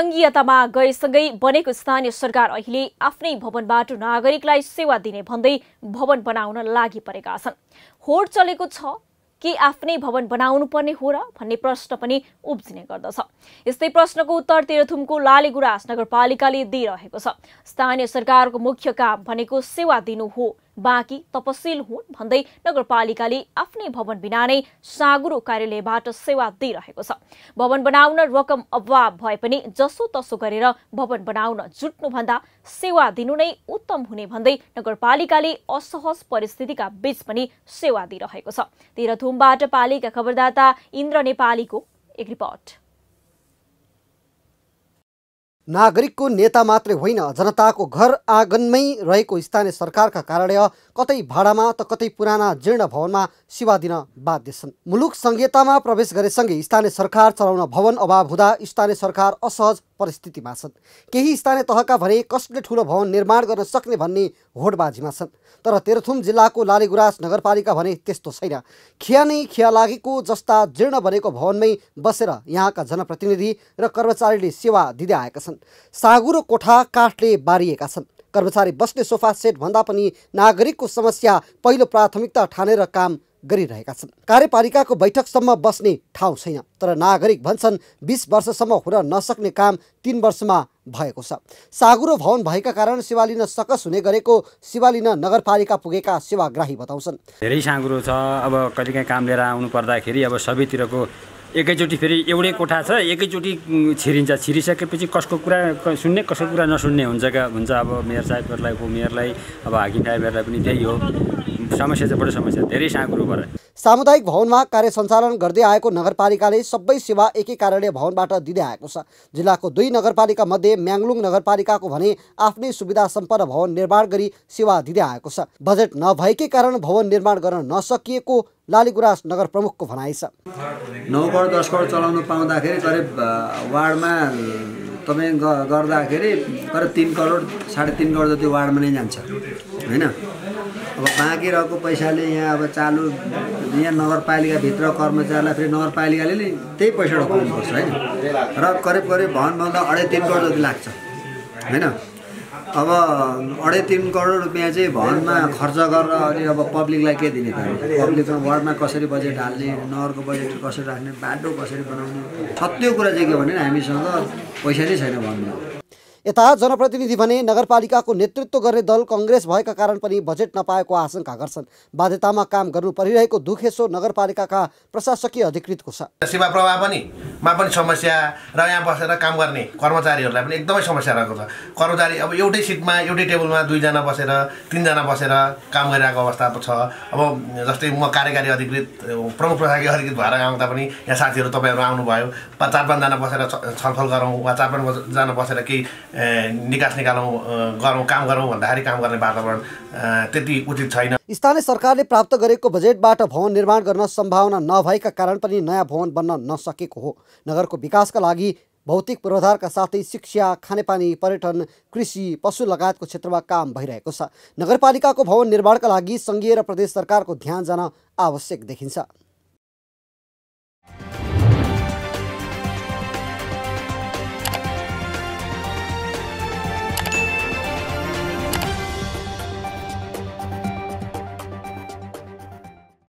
संघीयतामा गएसँगै बनेको स्थानीय सरकार अहिले आफ्नै भवनबाट नागरिकलाई सेवा दिने भन्दै भवन बनाउन लागि परेका छन्। होड चलेको छ कि आफ्नै भवन बनाउनु पर्ने हो र भन्ने प्रश्न पनि उब्जिने गर्दछ। यस्तै प्रश्नको उत्तर तेह्रथुमको लालीगुराँस नगरपालिकाले दिइरहेको छ। स्थानीय सरकारको मुख्य काम भनेको सेवा दिनु हो, बाँकी तपसिल हुन् भन्दै नगरपालिकाले आफ्नै भवन बिना नै साँगुरो कार्यालयबाट सेवा दिइरहेको छ। भवन बनाउन रकम अभाव भए पनि जसो तसो गरेर भवन बनाउन जुट्नुभन्दा सेवा दिनु नै उत्तम हुने भन्दै नगरपालिकाले असहज परिस्थितिका बीच पनि सेवा दिइरहेको छ। तेह्रथुमबाट पालिका खबरदाता इन्द्र नेपालीको एक रिपोर्ट। नागरिकको नेता मात्रै होइन, जनताको घर आँगनमै रहेको स्थानीय सरकारका कार्यालय कतै भाडामा त कतै पुराना जीर्ण भवनमा सेवा दिन बाध्य छन्। मुलुक संघीयतामा प्रवेश गरेसँगै स्थानीय सरकार चलाउन भवन अभाव हुँदा स्थानीय सरकार असहज परिस्थितिमा छन्। केही स्थानीय तहका भने कसले ठुलो भवन निर्माण गर्न सक्ने भन्ने होडबाजीमा छन्। तर तेह्रथुम जिल्लाको लालीगुराँस नगरपालिका भने त्यस्तो छैन। खिया नै खिया लागेको जस्ता जीर्ण बनेको भवनमै बसेर यहाँका जनप्रतिनिधि र कर्मचारीले सेवा दिँदै आएका छन्। साँगुरो कोठा काठले बारिएका छन्। कर्मचारी बस्ने सोफा सेट भन्दा पनि नागरिकको समस्या पहिलो प्राथमिकता ठानेर काम गरिरहेका छन्। कार्यपालिकाको बैठकसम्म बस्ने ठाउँ छैन, तर नागरिक भन्छन् 20 वर्षसम्म हुन नसक्ने काम 3 वर्षमा भएको छ। साँगुरो भवन भएका कारण सेवा लिन सकस हुने गरेको सेवा लिन नगरपालिका पुगेका सेवाग्राही बताउँछन्। धेरै साँगुरो छ। अब कहिलेकाहीँ काम लिएर आउनु पर्दाखेरि अब सबैतिरको एकैचोटि फेरि एउटै कोठा छ, एकैचोटि छिरिन्छ। छिरिसकेपछि कसको कुरा सुन्ने कसको कुरा नसुन्ने हुन्छ। अब मेयर साहेबहरूलाई मेयरलाई अब हाकिम साहेबहरूलाई पनि त्यही हो समस्या चाहिँ बढी समस्या धेरै साँगुरो भएर। सामुदायिक भवनमा कार्य सञ्चालन गर्दै आएको नगरपालिकाले सबै सेवा एकै कार्यालय भवनबाट दिँदै आएको छ। जिल्लाको 2 नगरपालिका मध्ये म्याङ्लुङ नगरपालिकाको भने आफ्नै सुविधा सम्पन्न भवन निर्माण गरी सेवा दिँदै आएको छ। बजेट नभएकै कारण भवन निर्माण गर्न नसकिएको लालीगुराँस नगर प्रमुखको भनाइ छ। 9 करोड 10 करोड चलाउन पाउँदाखेरि करिब वार्डमा तपाईँ गर्दाखेरि करिब 3 करोड 3.5 करोड जति वार्डमा नै जान्छ होइन। अब बाँकी रहेको पैसाले यहाँ अब चालु यहाँ नगरपालिकाभित्र कर्मचारीलाई फेरि नगरपालिकाले नै त्यही पैसा ढोकाउनुपर्छ होइन। र करिब भवन भन्दा 2.5-3 करोड जति लाग्छ होइन। अब 2.5-3 करोड रुपियाँ चाहिँ भवनमा खर्च गरेर अनि अब पब्लिकलाई के दिने त? पब्लिकमा वार्डमा कसरी बजेट हाल्ने, नगरको बजेट कसरी राख्ने, बाटो कसरी बनाउने, सत्य कुरा चाहिँ के भने हामीसँग पैसा नै छैन भवनमा। यता जनप्रतिनिधि भने नगरपालिकाको नेतृत्व गर्ने दल कांग्रेस भएका कारण पनि बजेट नपाएको आशंका गर्छन्। बाध्यतामा काम गर्नु परिरहेको दुखेसो नगरपालिकाका प्रशासकीय अधिकृतको छ। सेवा प्रवाह पनि समस्या र यहाँ बसेर काम गर्ने कर्मचारीहरूलाई पनि एकदमै समस्या रहेको छ। कर्मचारी अब एउटै सिटमा एउटै टेबलमा 2 जना बसेर 3 जना बसेर काम गरिरहेको अवस्था छ। अब जस्तै म कार्यकारी अधिकृत प्रमुख प्रशासकीय अधिकृत भएर आउँदा पनि यहाँ साथीहरू तपाईँहरू आउनुभयो, 4-5 जना बसेर छलफल गरौँ वा 4-5 जना बसेर केही निकास निकालौँ गरौँ काम गरौँ भन्दाखेरि काम गर्ने वातावरण त्यति उचित छैन। स्थानीय सरकारले प्राप्त गरेको बजेटबाट भवन निर्माण गर्न सम्भावना नभएका कारण पनि नयाँ भवन बन्न नसकेको हो। नगरको विकासका लागि भौतिक पूर्वाधारका साथै शिक्षा, खानेपानी, पर्यटन, कृषि, पशु लगायतको क्षेत्रमा काम भइरहेको छ। नगरपालिकाको भवन निर्माणका लागि संघीय र प्रदेश सरकारको ध्यान जान आवश्यक देखिन्छ।